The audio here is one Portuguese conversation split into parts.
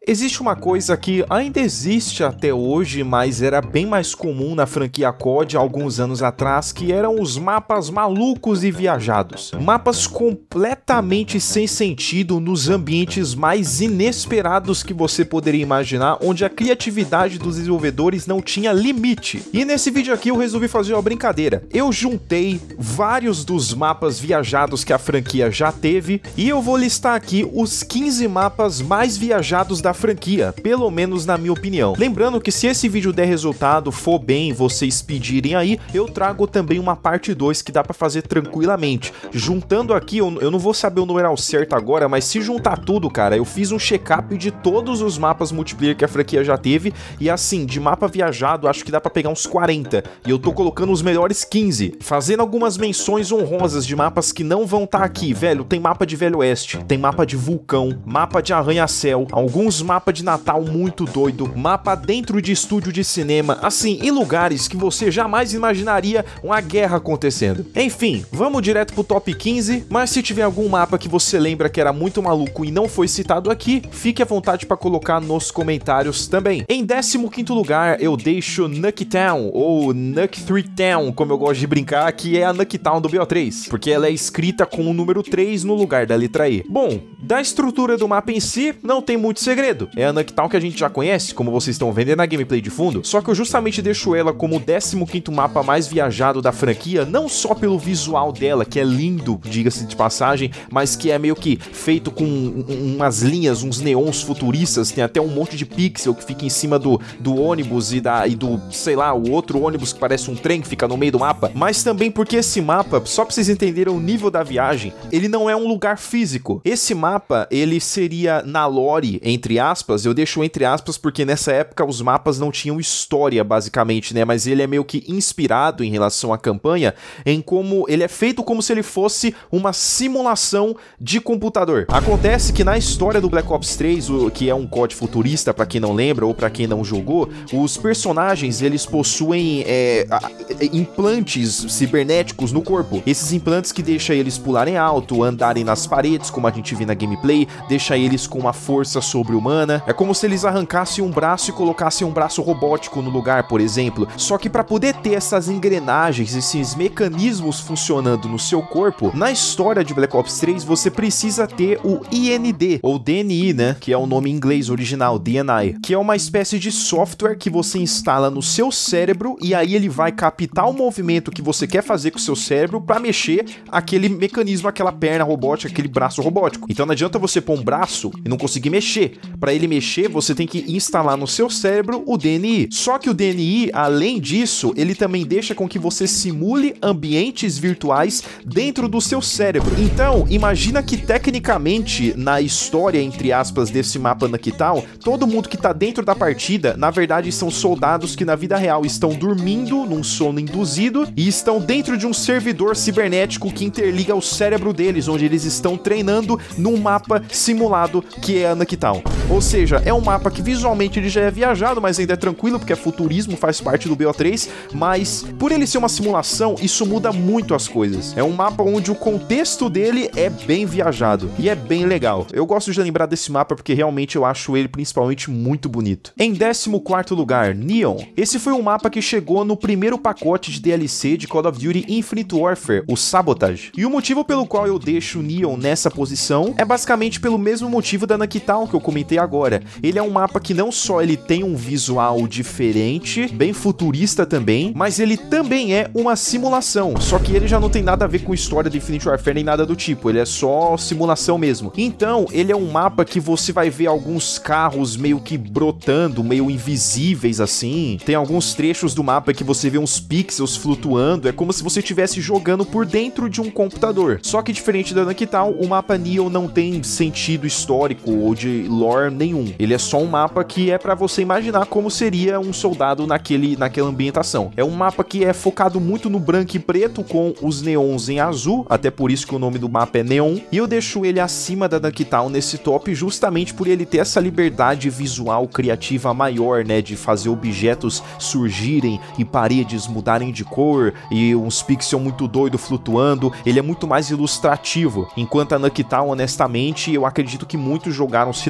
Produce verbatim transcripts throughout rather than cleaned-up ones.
Existe uma coisa que ainda existe até hoje, mas era bem mais comum na franquia C O D alguns anos atrás, que eram os mapas malucos e viajados. Mapas completamente sem sentido nos ambientes mais inesperados que você poderia imaginar, onde a criatividade dos desenvolvedores não tinha limite. E nesse vídeo aqui eu resolvi fazer uma brincadeira. Eu juntei vários dos mapas viajados que a franquia já teve e eu vou listar aqui os quinze mapas mais viajados da franquia, pelo menos na minha opinião. Lembrando que se esse vídeo der resultado, for bem, vocês pedirem aí, eu trago também uma parte dois que dá pra fazer tranquilamente. Juntando aqui, eu, eu não vou saber o numeral certo agora, mas se juntar tudo, cara, eu fiz um check-up de todos os mapas multiplayer que a franquia já teve, e assim, de mapa viajado, acho que dá pra pegar uns quarenta, e eu tô colocando os melhores quinze, fazendo algumas menções honrosas de mapas que não vão estar aqui, velho. Tem mapa de Velho Oeste, tem mapa de vulcão, mapa de arranha-céu, alguns mapa de Natal muito doido, mapa dentro de estúdio de cinema, assim, em lugares que você jamais imaginaria uma guerra acontecendo. Enfim, vamos direto pro top quinze, mas se tiver algum mapa que você lembra que era muito maluco e não foi citado aqui, fique à vontade para colocar nos comentários também. Em décimo quinto lugar, eu deixo Nuke Town, ou Nuke três Town, como eu gosto de brincar, que é a Nuke Town do B O três, porque ela é escrita com o número três no lugar da letra E. Bom, da estrutura do mapa em si, não tem muito segredo. É a Nuke Town que a gente já conhece, como vocês estão vendo na gameplay de fundo, só que eu justamente deixo ela como o décimo quinto mapa mais viajado da franquia, não só pelo visual dela, que é lindo, diga-se de passagem, mas que é meio que feito com umas linhas, uns neons futuristas, tem até um monte de pixel que fica em cima do, do ônibus e, da, e do, sei lá, o outro ônibus que parece um trem que fica no meio do mapa, mas também porque esse mapa, só pra vocês entenderem o nível da viagem, ele não é um lugar físico. Esse mapa, ele seria na lore, entre aspas, eu deixo entre aspas porque nessa época os mapas não tinham história, basicamente, né, mas ele é meio que inspirado em relação à campanha, em como ele é feito como se ele fosse uma simulação de computador. Acontece que na história do Black Ops três, o, que é um C O D futurista, pra quem não lembra ou pra quem não jogou, os personagens, eles possuem é, implantes cibernéticos no corpo. Esses implantes que deixam eles pularem alto, andarem nas paredes, como a gente viu na gameplay, deixa eles com uma força sobre-humana. É como se eles arrancassem um braço e colocassem um braço robótico no lugar, por exemplo. Só que para poder ter essas engrenagens, esses mecanismos funcionando no seu corpo, na história de Black Ops três você precisa ter o I N D, ou D N I, né, que é o nome em inglês original, D N I, que é uma espécie de software que você instala no seu cérebro e aí ele vai captar o movimento que você quer fazer com o seu cérebro para mexer aquele mecanismo, aquela perna robótica, aquele braço robótico. Então não adianta você pôr um braço e não conseguir mexer. Para ele mexer, você tem que instalar no seu cérebro o D N I. Só que o D N I, além disso, ele também deixa com que você simule ambientes virtuais dentro do seu cérebro. Então, imagina que tecnicamente, na história, entre aspas, desse mapa Nuke Town, todo mundo que tá dentro da partida, na verdade, são soldados que na vida real estão dormindo num sono induzido e estão dentro de um servidor cibernético que interliga o cérebro deles, onde eles estão treinando num mapa simulado que é a Nuke Town. Ou seja, é um mapa que visualmente ele já é viajado, mas ainda é tranquilo, porque é futurismo, faz parte do B O três, mas por ele ser uma simulação, isso muda muito as coisas. É um mapa onde o contexto dele é bem viajado, e é bem legal. Eu gosto de lembrar desse mapa porque realmente eu acho ele principalmente muito bonito. Em décimo quarto lugar, Neon. Esse foi um mapa que chegou no primeiro pacote de D L C de Call of Duty Infinite Warfare, o Sabotage. E o motivo pelo qual eu deixo Neon nessa posição é basicamente pelo mesmo motivo da Nuke Town que eu comentei agora. Ele é um mapa que não só ele tem um visual diferente, bem futurista também, mas ele também é uma simulação, só que ele já não tem nada a ver com a história do Infinite Warfare nem nada do tipo, ele é só simulação mesmo. Então, ele é um mapa que você vai ver alguns carros meio que brotando, meio invisíveis assim, tem alguns trechos do mapa que você vê uns pixels flutuando, é como se você estivesse jogando por dentro de um computador. Só que diferente da Nuke Town, o mapa Neon não tem sentido histórico ou de lore nenhum. Ele é só um mapa que é pra você imaginar como seria um soldado naquele, naquela ambientação. É um mapa que é focado muito no branco e preto, com os neons em azul, até por isso que o nome do mapa é Neon, e eu deixo ele acima da Nuke Town nesse top justamente por ele ter essa liberdade visual criativa maior, né, de fazer objetos surgirem e paredes mudarem de cor e uns pixels muito doido flutuando. Ele é muito mais ilustrativo, enquanto a Nuke Town, honestamente, eu acredito que muitos jogaram sei lá quantas partidas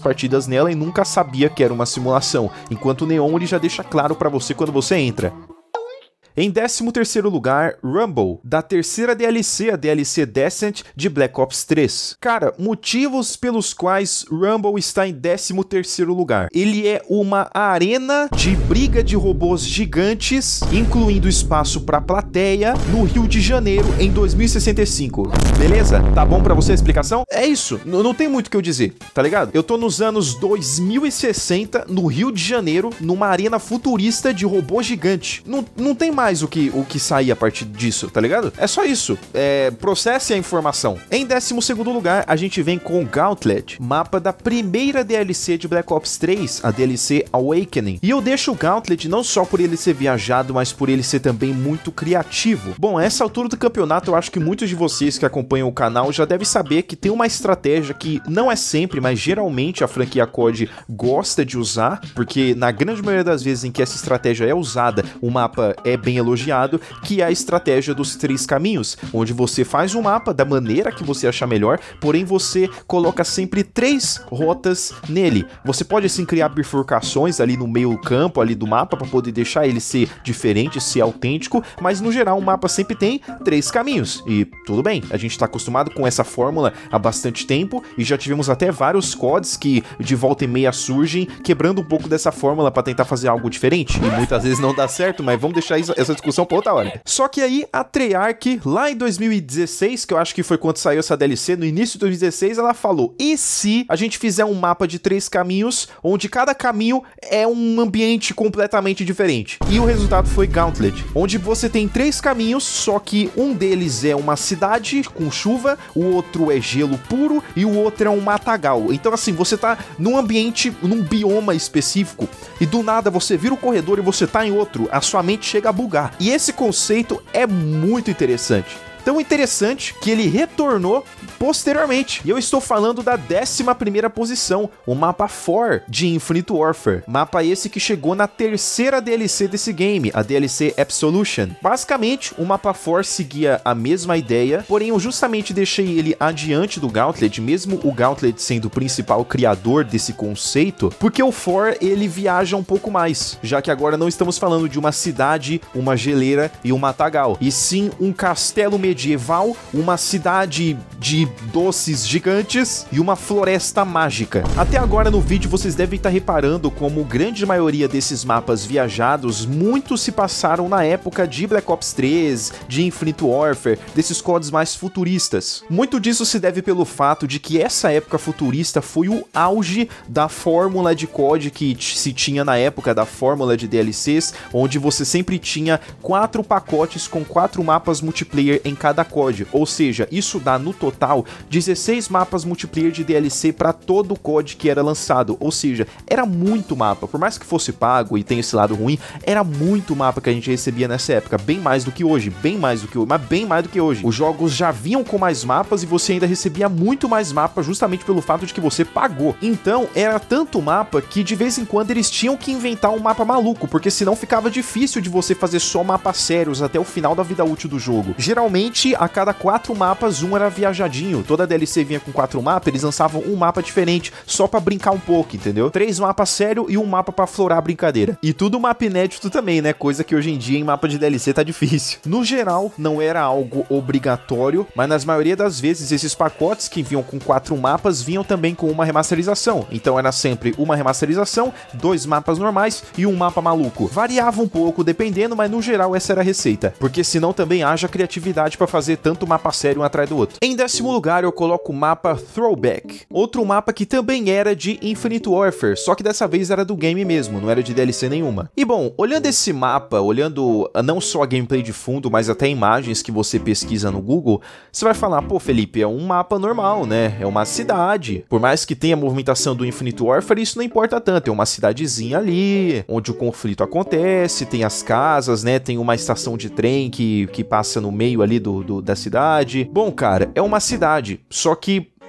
partidas nela e nunca sabia que era uma simulação, enquanto o Neon ele já deixa claro pra você quando você entra. Em décimo terceiro lugar, Rumble, da terceira D L C, a D L C Descent de Black Ops três. Cara, motivos pelos quais Rumble está em décimo terceiro lugar. Ele é uma arena de briga de robôs gigantes, incluindo espaço para plateia, no Rio de Janeiro em dois mil e sessenta e cinco. Beleza? Tá bom pra você a explicação? É isso, N não tem muito o que eu dizer, tá ligado? Eu tô nos anos dois mil e sessenta, no Rio de Janeiro, numa arena futurista de robô gigante. Não, não tem mais o que, o que sair a partir disso, tá ligado? É só isso. É, processe a informação. Em décimo segundo lugar, a gente vem com Gauntlet, mapa da primeira D L C de Black Ops três, a D L C Awakening. E eu deixo o Gauntlet não só por ele ser viajado, mas por ele ser também muito criativo. Bom, a essa altura do campeonato, eu acho que muitos de vocês que acompanham o canal já devem saber que tem uma estratégia que não é sempre, mas geralmente a franquia C O D gosta de usar, porque na grande maioria das vezes em que essa estratégia é usada, o mapa é bem elogiado, que é a estratégia dos três caminhos, onde você faz um mapa da maneira que você achar melhor, porém você coloca sempre três rotas nele. Você pode assim criar bifurcações ali no meio campo ali do mapa para poder deixar ele ser diferente, ser autêntico, mas no geral o mapa sempre tem três caminhos. E tudo bem, a gente está acostumado com essa fórmula há bastante tempo e já tivemos até vários C O Ds que de volta e meia surgem quebrando um pouco dessa fórmula para tentar fazer algo diferente. E muitas vezes não dá certo, mas vamos deixar isso, essa discussão pra outra hora. Só que aí a Treyarch, lá em dois mil e dezesseis, que eu acho que foi quando saiu essa D L C, no início de dois mil e dezesseis, ela falou: e se a gente fizer um mapa de três caminhos, onde cada caminho é um ambiente completamente diferente? E o resultado foi Gauntlet, onde você tem três caminhos, só que um deles é uma cidade com chuva, o outro é gelo puro e o outro é um matagal. Então assim, você tá num ambiente, num bioma específico, e do nada você vira o corredor e você tá em outro, a sua mente chega a bugar. E esse conceito é muito interessante. Tão interessante que ele retornou posteriormente. E eu estou falando da décima primeira posição, o mapa quatro de Infinite Warfare. Mapa esse que chegou na terceira D L C desse game, a D L C Absolution. Basicamente, o mapa quatro seguia a mesma ideia, porém eu justamente deixei ele adiante do Gauntlet, mesmo o Gauntlet sendo o principal criador desse conceito, porque o quatro ele viaja um pouco mais, já que agora não estamos falando de uma cidade, uma geleira e um matagal, e sim um castelo medieval, uma cidade de doces gigantes e uma floresta mágica. Até agora no vídeo vocês devem estar reparando como grande maioria desses mapas viajados, muitos se passaram na época de Black Ops três, de Infinite Warfare, desses C O Ds mais futuristas. Muito disso se deve pelo fato de que essa época futurista foi o auge da fórmula de C O D que se tinha na época, da fórmula de D L Cs, onde você sempre tinha quatro pacotes com quatro mapas multiplayer em cada C O D, ou seja, isso dá no total dezesseis mapas multiplayer de D L C para todo o C O D que era lançado, ou seja, era muito mapa, por mais que fosse pago e tenha esse lado ruim, era muito mapa que a gente recebia nessa época, bem mais do que hoje, bem mais do que hoje, mas bem mais do que hoje. Os jogos já vinham com mais mapas e você ainda recebia muito mais mapas justamente pelo fato de que você pagou. Então, era tanto mapa que de vez em quando eles tinham que inventar um mapa maluco, porque senão ficava difícil de você fazer só mapas sérios até o final da vida útil do jogo. Geralmente, a cada quatro mapas, um era viajadinho. Toda a D L C vinha com quatro mapas, eles lançavam um mapa diferente, só pra brincar um pouco, entendeu? Três mapas sério e um mapa pra florar a brincadeira. E tudo mapa inédito também, né? Coisa que hoje em dia em mapa de D L C tá difícil. No geral, não era algo obrigatório, mas nas maioria das vezes, esses pacotes que vinham com quatro mapas, vinham também com uma remasterização. Então era sempre uma remasterização, dois mapas normais e um mapa maluco. Variava um pouco, dependendo, mas no geral essa era a receita. Porque senão também haja criatividade pra fazer tanto mapa sério um atrás do outro. Em décimo lugar, eu coloco o mapa Throwback. Outro mapa que também era de Infinite Warfare, só que dessa vez era do game mesmo, não era de D L C nenhuma. E bom, olhando esse mapa, olhando não só a gameplay de fundo, mas até imagens que você pesquisa no Google, você vai falar, pô, Felipe, é um mapa normal, né? É uma cidade. Por mais que tenha a movimentação do Infinite Warfare, isso não importa tanto. É uma cidadezinha ali, onde o conflito acontece, tem as casas, né? Tem uma estação de trem que, que passa no meio ali do, do, da cidade. Bom, cara, é uma cidade, só que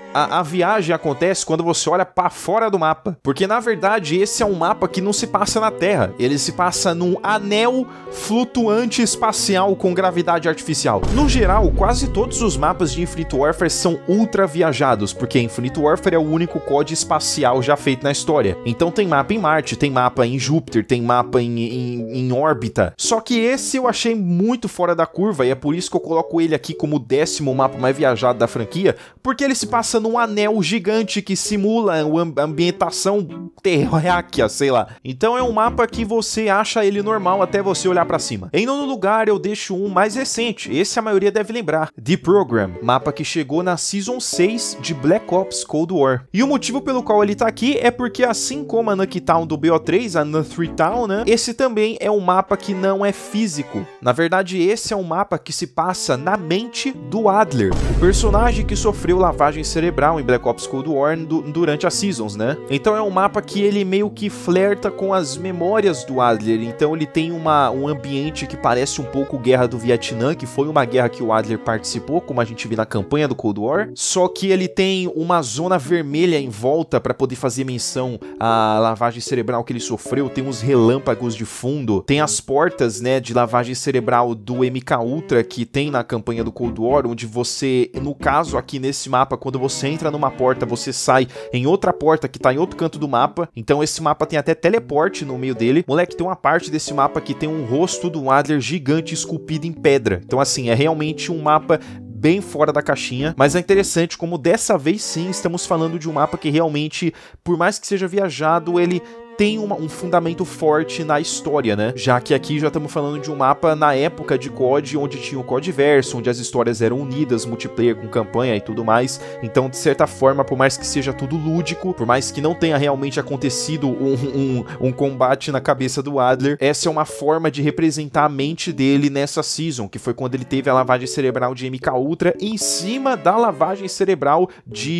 a, a viagem acontece quando você olha pra fora do mapa. Porque, na verdade, esse é um mapa que não se passa na Terra. Ele se passa num anel flutuante espacial com gravidade artificial. No geral, quase todos os mapas de Infinite Warfare são ultra viajados, porque Infinite Warfare é o único C O D espacial já feito na história. Então tem mapa em Marte, tem mapa em Júpiter, tem mapa em, em, em órbita. Só que esse eu achei muito fora da curva, e é por isso que eu coloco ele aqui como o décimo mapa mais viajado da franquia, porque ele se passa num anel gigante que simula a ambientação terráquea, sei lá. Então é um mapa que você acha ele normal até você olhar pra cima. Em nono lugar, eu deixo um mais recente, esse a maioria deve lembrar, The Program, mapa que chegou na Season seis de Black Ops Cold War. E o motivo pelo qual ele tá aqui é porque, assim como a Nuke Town do B O três, a Nuke Town, né, esse também é um mapa que não é físico. Na verdade, esse é um mapa que se passa na mente do Adler, o personagem que sofreu lavagem cerebral em Black Ops Cold War du durante as Seasons, né? Então é um mapa que ele meio que flerta com as memórias do Adler, então ele tem uma, um ambiente que parece um pouco Guerra do Vietnã, que foi uma guerra que o Adler participou, como a gente viu na campanha do Cold War, só que ele tem uma zona vermelha em volta para poder fazer menção à lavagem cerebral que ele sofreu, tem uns relâmpagos de fundo, tem as portas, né, de lavagem cerebral do M K Ultra que tem na campanha do Cold War, onde você, no caso aqui nesse mapa, quando você entra numa porta, você sai em outra porta que tá em outro canto do mapa, então esse mapa tem até teleporte no meio dele. Moleque, tem uma parte desse mapa que tem um rosto do Adler gigante esculpido em pedra, então assim, é realmente um mapa bem fora da caixinha, mas é interessante como dessa vez sim estamos falando de um mapa que realmente, por mais que seja viajado, ele tem uma, um fundamento forte na história, né? Já que aqui já estamos falando de um mapa na época de C O D, onde tinha o C O D verso, onde as histórias eram unidas, multiplayer com campanha e tudo mais. Então, de certa forma, por mais que seja tudo lúdico, por mais que não tenha realmente acontecido um, um, um combate na cabeça do Adler, essa é uma forma de representar a mente dele nessa season, que foi quando ele teve a lavagem cerebral de M K Ultra em cima da lavagem cerebral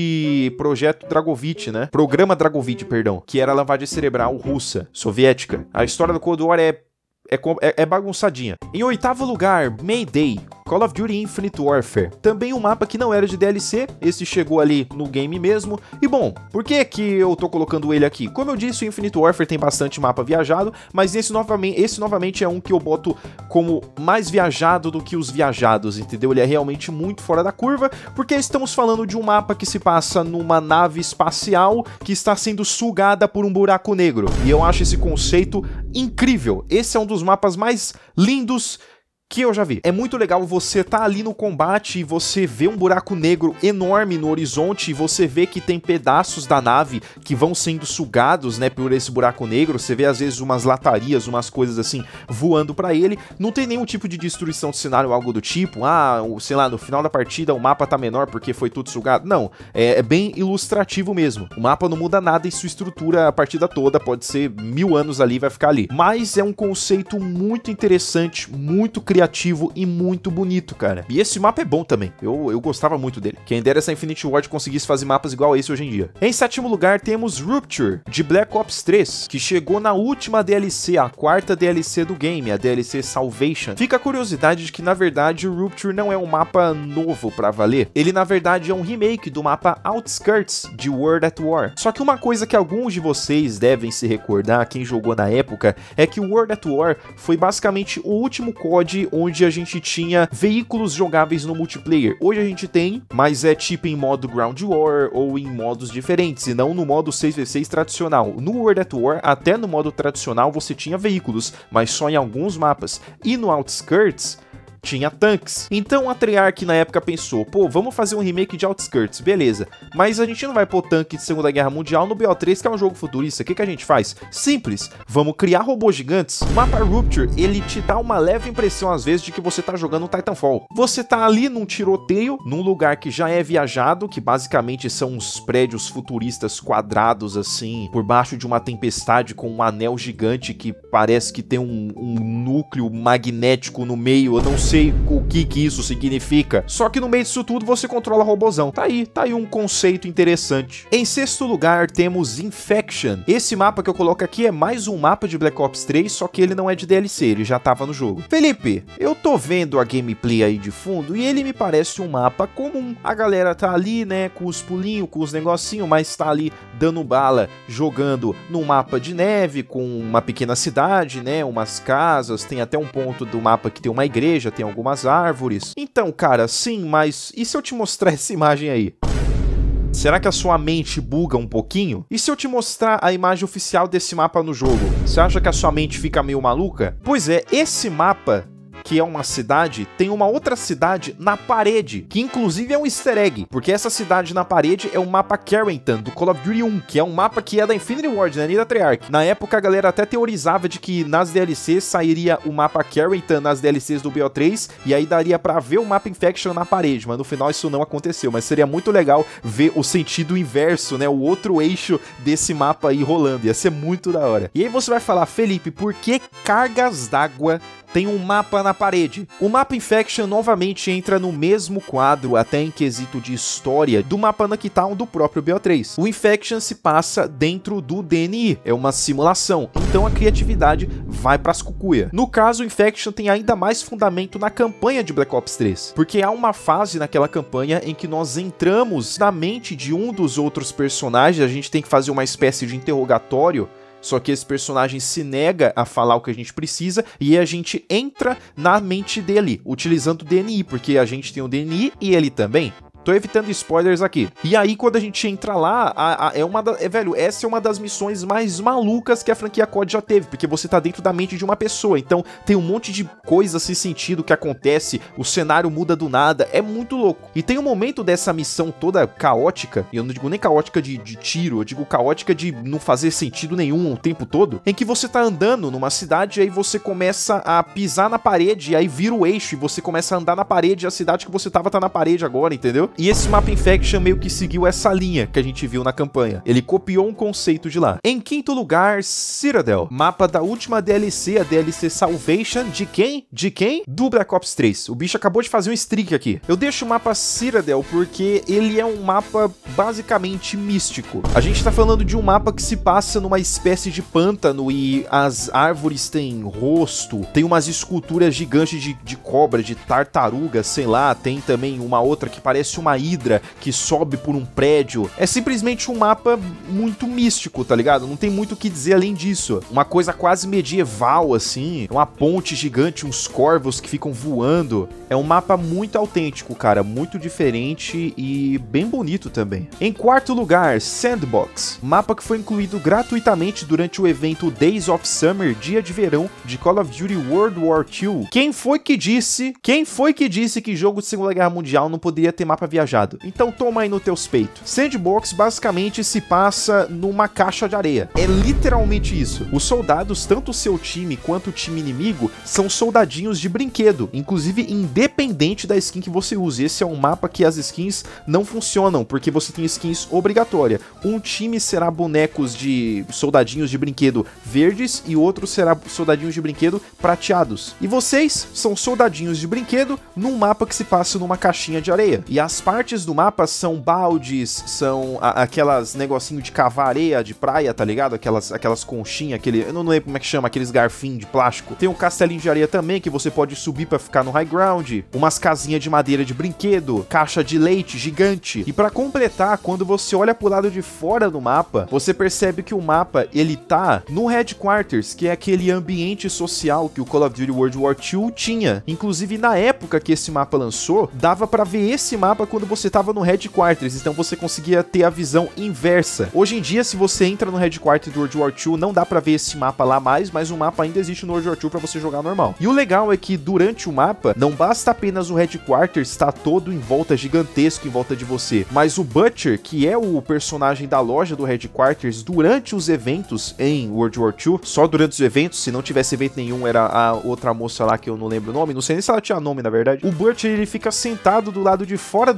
de Projeto Dragovich, né? Programa Dragovich, perdão, que era a lavagem cerebral russa, soviética. A história do Cold War é, é, é bagunçadinha. Em oitavo lugar, Mayday, Call of Duty Infinite Warfare. Também um mapa que não era de D L C, esse chegou ali no game mesmo. E bom, por que que eu tô colocando ele aqui? Como eu disse, o Infinite Warfare tem bastante mapa viajado, mas esse novamente, esse novamente é um que eu boto como mais viajado do que os viajados, entendeu? Ele é realmente muito fora da curva, porque estamos falando de um mapa que se passa numa nave espacial que está sendo sugada por um buraco negro. E eu acho esse conceito incrível. Esse é um dos mapas mais lindos que eu já vi. É muito legal você tá ali no combate e você vê um buraco negro enorme no horizonte e você vê que tem pedaços da nave que vão sendo sugados, né, por esse buraco negro. Você vê às vezes umas latarias, umas coisas assim voando pra ele. Não tem nenhum tipo de destruição de cenário ou algo do tipo. Ah, sei lá, no final da partida o mapa tá menor porque foi tudo sugado. Não, é, é bem ilustrativo mesmo. O mapa não muda nada e sua estrutura a partida toda pode ser mil anos ali e vai ficar ali. Mas é um conceito muito interessante, muito criativo. criativo e muito bonito, cara. E esse mapa é bom também. Eu, eu gostava muito dele. Quem dera essa Infinite Ward conseguisse fazer mapas igual a esse hoje em dia. Em sétimo lugar, temos Rupture, de Black Ops três, que chegou na última D L C, a quarta D L C do game, a D L C Salvation. Fica a curiosidade de que, na verdade, o Rupture não é um mapa novo pra valer. Ele, na verdade, é um remake do mapa Outskirts, de World at War. Só que uma coisa que alguns de vocês devem se recordar, quem jogou na época, é que o World at War foi basicamente o último C O D onde a gente tinha veículos jogáveis no multiplayer. Hoje a gente tem, mas é tipo em modo Ground War ou em modos diferentes, e não no modo seis contra seis tradicional. No World at War, até no modo tradicional, você tinha veículos, mas só em alguns mapas. E no Outskirts, tinha tanques. Então a Treyarch na época pensou, pô, vamos fazer um remake de Outskirts, beleza, mas a gente não vai pôr tanque de Segunda Guerra Mundial no B O três, que é um jogo futurista. O que que a gente faz? Simples, vamos criar robôs gigantes. O mapa Rupture, ele te dá uma leve impressão às vezes de que você tá jogando um Titanfall. Você tá ali num tiroteio, num lugar que já é viajado, que basicamente são uns prédios futuristas quadrados assim, por baixo de uma tempestade com um anel gigante que parece que tem um, um núcleo magnético no meio. Eu não sei sei o que que isso significa. Só que no meio disso tudo você controla robozão. Tá aí, tá aí um conceito interessante. Em sexto lugar temos Infection. Esse mapa que eu coloco aqui é mais um mapa de Black Ops três, só que ele não é de D L C, ele já tava no jogo. Felipe, eu tô vendo a gameplay aí de fundo e ele me parece um mapa comum. A galera tá ali, né, com os pulinhos, com os negocinhos, mas tá ali dando bala, jogando num mapa de neve, com uma pequena cidade, né, umas casas, tem até um ponto do mapa que tem uma igreja, tem algumas árvores. Então, cara, sim, mas e se eu te mostrar essa imagem aí? Será que a sua mente buga um pouquinho? E se eu te mostrar a imagem oficial desse mapa no jogo? Você acha que a sua mente fica meio maluca? Pois é, esse mapa, que é uma cidade, tem uma outra cidade na parede, que inclusive é um easter egg, porque essa cidade na parede é o mapa Carrington, do Call of Duty um, que é um mapa que é da Infinity Ward, né, nem da Treyarch. Na época a galera até teorizava de que nas D L Cs sairia o mapa Carrington nas D L Cs do B O três, e aí daria pra ver o mapa Infection na parede, mas no final isso não aconteceu, mas seria muito legal ver o sentido inverso, né, o outro eixo desse mapa aí rolando, ia ser muito da hora. E aí você vai falar, Felipe, por que cargas d'água tem um mapa na parede? O mapa Infection novamente entra no mesmo quadro, até em quesito de história, do mapa Nucktown do próprio B O três. O Infection se passa dentro do D N I, é uma simulação, então a criatividade vai pras cucuia. No caso, o Infection tem ainda mais fundamento na campanha de Black Ops três, porque há uma fase naquela campanha em que nós entramos na mente de um dos outros personagens, a gente tem que fazer uma espécie de interrogatório, só que esse personagem se nega a falar o que a gente precisa e a gente entra na mente dele, utilizando o D N I, porque a gente tem o D N I e ele também. Tô evitando spoilers aqui. E aí, quando a gente entra lá, a, a, é uma da, é, velho, essa é uma das missões mais malucas que a franquia C O D já teve, porque você tá dentro da mente de uma pessoa, então tem um monte de coisa sem sentido que acontece, o cenário muda do nada, é muito louco. E tem um momento dessa missão toda caótica, e eu não digo nem caótica de, de tiro, eu digo caótica de não fazer sentido nenhum o tempo todo, em que você tá andando numa cidade e aí você começa a pisar na parede, e aí vira o eixo, e você começa a andar na parede, e a cidade que você tava tá na parede agora, entendeu? E esse mapa Infection meio que seguiu essa linha que a gente viu na campanha. Ele copiou um conceito de lá. Em quinto lugar, Citadel. Mapa da última D L C, a D L C Salvation, de quem? De quem? Do Black Ops três. O bicho acabou de fazer um streak aqui. Eu deixo o mapa Citadel porque ele é um mapa basicamente místico. A gente tá falando de um mapa que se passa numa espécie de pântano e as árvores têm rosto, tem umas esculturas gigantes de, de cobra, de tartaruga, sei lá, tem também uma outra que parece uma hidra que sobe por um prédio. É simplesmente um mapa muito místico, tá ligado? Não tem muito o que dizer além disso. Uma coisa quase medieval, assim. Uma ponte gigante, uns corvos que ficam voando. É um mapa muito autêntico, cara. Muito diferente e bem bonito também. Em quarto lugar, Sandbox. Mapa que foi incluído gratuitamente durante o evento Days of Summer, dia de verão, de Call of Duty World War dois. Quem foi que disse... Quem foi que disse que jogo de Segunda Guerra Mundial não poderia ter mapa viajado? Então toma aí no teus peitos. Sandbox basicamente se passa numa caixa de areia. É literalmente isso. Os soldados, tanto o seu time quanto o time inimigo, são soldadinhos de brinquedo, inclusive independente da skin que você use. Esse é um mapa que as skins não funcionam, porque você tem skins obrigatória. Um time será bonecos de soldadinhos de brinquedo verdes e outro será soldadinhos de brinquedo prateados. E vocês são soldadinhos de brinquedo num mapa que se passa numa caixinha de areia. E as partes do mapa são baldes, são a, aquelas negocinho de cavar areia de praia, tá ligado? Aquelas, aquelas conchinhas, aquele, eu não lembro como é que chama, aqueles garfinhos de plástico. Tem um castelinho de areia também que você pode subir pra ficar no high ground, umas casinhas de madeira de brinquedo, caixa de leite gigante. E pra completar, quando você olha pro lado de fora do mapa, você percebe que o mapa, ele tá no Headquarters, que é aquele ambiente social que o Call of Duty World War dois tinha. Inclusive, na época que esse mapa lançou, dava pra ver esse mapa quando você tava no Headquarters, então você conseguia ter a visão inversa. Hoje em dia, se você entra no Headquarters do World War dois, não dá pra ver esse mapa lá mais, mas o mapa ainda existe no World War dois pra você jogar normal. E o legal é que durante o mapa, não basta apenas o Headquarters estar todo em volta, gigantesco em volta de você, mas o Butcher, que é o personagem da loja do Headquarters, durante os eventos em World War dois, só durante os eventos, se não tivesse evento nenhum, era a outra moça lá que eu não lembro o nome, não sei nem se ela tinha nome na verdade, o Butcher, ele fica sentado do lado de fora do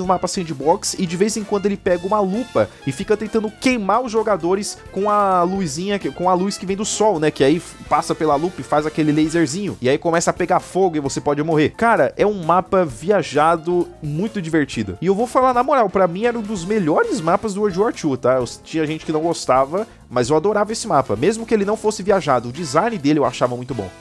do mapa sandbox e de vez em quando ele pega uma lupa e fica tentando queimar os jogadores com a luzinha, com a luz que vem do sol, né? Que aí passa pela lupa e faz aquele laserzinho. E aí começa a pegar fogo e você pode morrer. Cara, é um mapa viajado, muito divertido. E eu vou falar na moral, pra mim era um dos melhores mapas do World War dois, tá? Eu, tinha gente que não gostava, mas eu adorava esse mapa. Mesmo que ele não fosse viajado, o design dele eu achava muito bom.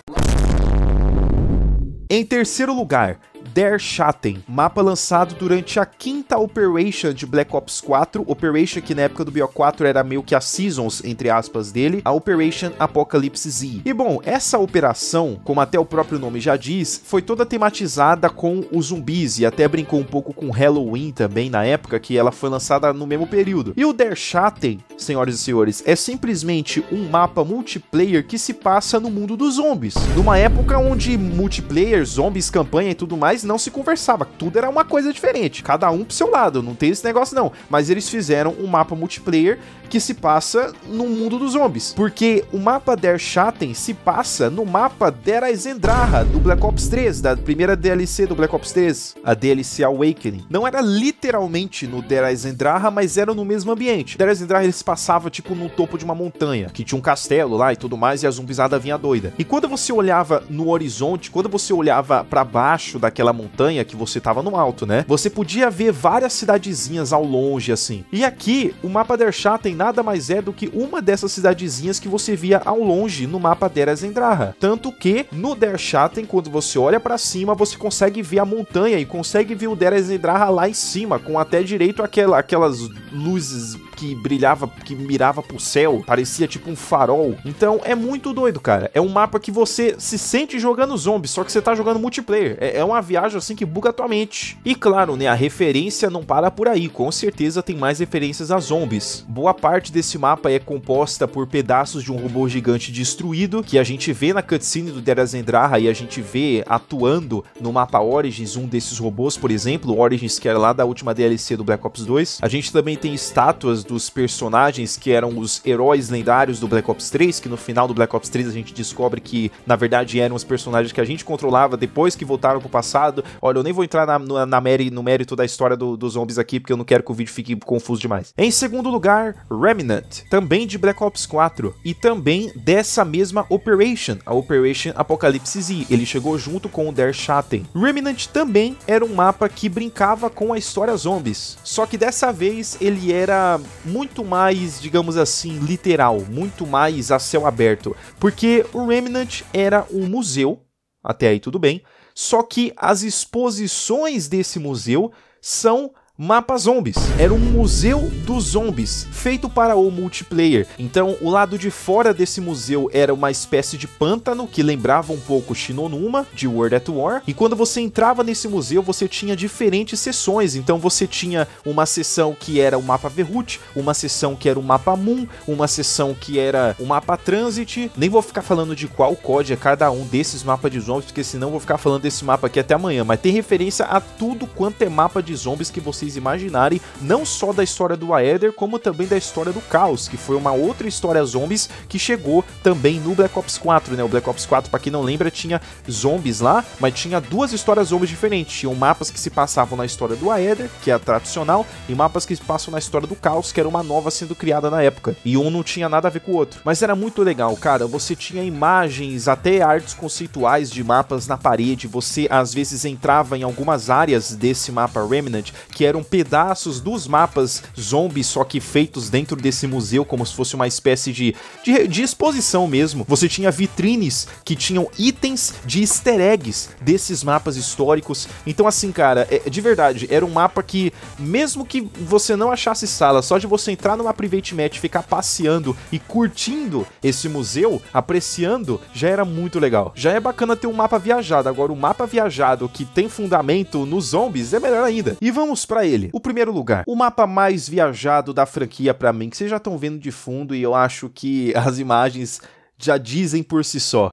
Em terceiro lugar, Der Schatten, mapa lançado durante a quinta Operation de Black Ops quatro, Operation que na época do B O quatro era meio que as Seasons, entre aspas, dele, a Operation Apocalypse Z. E bom, essa operação, como até o próprio nome já diz, foi toda tematizada com os zumbis e até brincou um pouco com Halloween também na época, que ela foi lançada no mesmo período. E o Der Schatten, senhoras e senhores, é simplesmente um mapa multiplayer que se passa no mundo dos zombies. Numa época onde multiplayer, zombies, campanha e tudo mais não se conversava, tudo era uma coisa diferente, cada um pro seu lado, não tem esse negócio não, mas eles fizeram um mapa multiplayer que se passa no mundo dos zombies, porque o mapa Der Schatten se passa no mapa Der Eisendrache do Black Ops três, da primeira D L C do Black Ops três, a D L C Awakening. Não era literalmente no Der Eisendrache, mas era no mesmo ambiente. Der Eisendrache ele se passava tipo no topo de uma montanha, que tinha um castelo lá e tudo mais, e a zumbizada vinha doida. E quando você olhava no horizonte, quando você olhava pra baixo daquela montanha, que você tava no alto, né? Você podia ver várias cidadezinhas ao longe, assim. E aqui, o mapa Der Schatten nada mais é do que uma dessas cidadezinhas que você via ao longe no mapa Der Eisendrache. Tanto que, no Der Schatten, quando você olha pra cima, você consegue ver a montanha e consegue ver o Der Eisendrache lá em cima, com até direito àquela, aquelas luzes que brilhava, que mirava pro céu, parecia tipo um farol. Então, é muito doido, cara. É um mapa que você se sente jogando zombies, só que você tá jogando multiplayer. É, é uma viagem assim que buga a tua mente. E claro, né, a referência não para por aí, com certeza tem mais referências a zombies. Boa parte desse mapa é composta por pedaços de um robô gigante destruído, que a gente vê na cutscene do Der Eisendrache e a gente vê atuando no mapa Origins, um desses robôs, por exemplo, o Origins que era lá da última D L C do Black Ops dois. A gente também tem estátuas dos personagens que eram os heróis lendários do Black Ops três, que no final do Black Ops três a gente descobre que na verdade eram os personagens que a gente controlava depois que voltaram pro passado. Olha, eu nem vou entrar na, na, na mérito, no mérito da história do, dos zombies aqui, porque eu não quero que o vídeo fique confuso demais. Em segundo lugar, Remnant, também de Black Ops quatro, e também dessa mesma Operation, a Operation Apocalypse Z. Ele chegou junto com o Der Schatten. Remnant também era um mapa que brincava com a história zombies, só que dessa vez ele era muito mais, digamos assim, literal, muito mais a céu aberto, porque o Remnant era um museu, até aí tudo bem, só que as exposições desse museu são mapas zombies. Era um museu dos zombies, feito para o multiplayer. Então, o lado de fora desse museu era uma espécie de pântano, que lembrava um pouco Shinonuma, de World at War. E quando você entrava nesse museu, você tinha diferentes seções. Então, você tinha uma seção que era o mapa Verhut, uma seção que era o mapa Moon, uma seção que era o mapa Transit. Nem vou ficar falando de qual código é cada um desses mapas de zombies, porque senão eu vou ficar falando desse mapa aqui até amanhã. Mas tem referência a tudo quanto é mapa de zombies que vocês imaginarem, não só da história do Aether, como também da história do Chaos, que foi uma outra história zombies que chegou também no Black Ops quatro, né? O Black Ops quatro, pra quem não lembra, tinha zombies lá, mas tinha duas histórias zombies diferentes. Tinham mapas que se passavam na história do Aether, que é a tradicional, e mapas que se passam na história do Chaos, que era uma nova sendo criada na época. E um não tinha nada a ver com o outro. Mas era muito legal, cara. Você tinha imagens, até artes conceituais de mapas na parede. Você, às vezes, entrava em algumas áreas desse mapa Remnant, que eram pedaços dos mapas zombies, só que feitos dentro desse museu, como se fosse uma espécie de, de, de exposição mesmo. Você tinha vitrines que tinham itens de easter eggs desses mapas históricos. Então assim, cara, é, de verdade, era um mapa que, mesmo que você não achasse sala, só de você entrar numa private match, ficar passeando e curtindo esse museu, apreciando, já era muito legal. Já é bacana ter um mapa viajado. Agora, o mapa viajado que tem fundamento nos zombies é melhor ainda. E vamos pra ele. O primeiro lugar, o mapa mais viajado da franquia pra mim, que vocês já estão vendo de fundo e eu acho que as imagens já dizem por si só.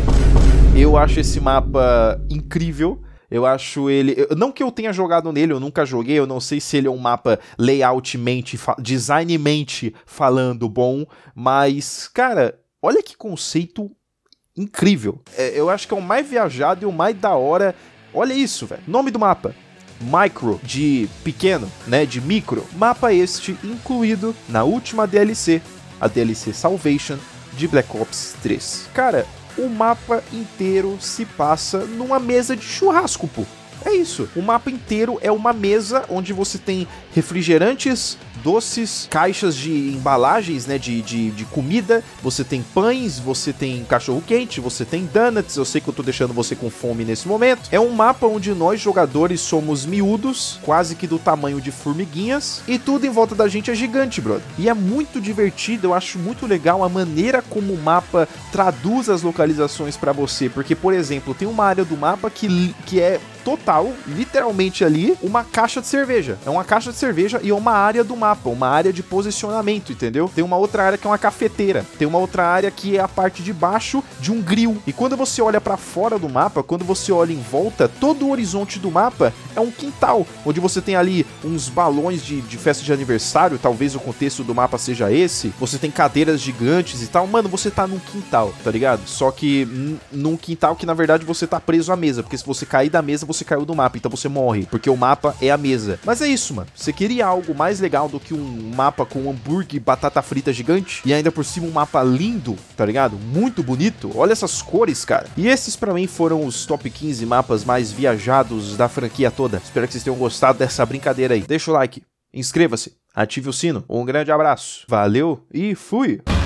Eu acho esse mapa incrível. Eu acho ele... Não que eu tenha jogado nele, eu nunca joguei, eu não sei se ele é um mapa layoutmente, designmente falando bom, mas, cara, olha que conceito incrível. É, eu acho que é o mais viajado e o mais da hora. Olha isso, velho. Nome do mapa: micro, de pequeno, né, de micro. Mapa este incluído na última D L C, a D L C Salvation de Black Ops três. Cara, o mapa inteiro se passa numa mesa de churrasco, pô. É isso, o mapa inteiro é uma mesa onde você tem refrigerantes, doces, caixas de embalagens, né, de, de, de comida, você tem pães, você tem cachorro-quente, você tem donuts, eu sei que eu tô deixando você com fome nesse momento. É um mapa onde nós jogadores somos miúdos, quase que do tamanho de formiguinhas, e tudo em volta da gente é gigante, brother. E é muito divertido, eu acho muito legal a maneira como o mapa traduz as localizações pra você, porque, por exemplo, tem uma área do mapa que, que é total, literalmente ali, uma caixa de cerveja. É uma caixa de cerveja e é uma área do mapa, uma área de posicionamento, entendeu? Tem uma outra área que é uma cafeteira, tem uma outra área que é a parte de baixo de um grill. E quando você olha pra fora do mapa, quando você olha em volta, todo o horizonte do mapa é um quintal, onde você tem ali uns balões de, de festa de aniversário, talvez o contexto do mapa seja esse, você tem cadeiras gigantes e tal. Mano, você tá num quintal, tá ligado? Só que num quintal que na verdade você tá preso à mesa, porque se você cair da mesa, você caiu do mapa, então você morre, porque o mapa é a mesa. Mas é isso, mano. Você queria algo mais legal do que um mapa com hambúrguer e batata frita gigante? E ainda por cima um mapa lindo, tá ligado? Muito bonito. Olha essas cores, cara. E esses pra mim foram os top quinze mapas mais viajados da franquia toda. Espero que vocês tenham gostado dessa brincadeira aí. Deixa o like, inscreva-se, ative o sino. Um grande abraço. Valeu e fui!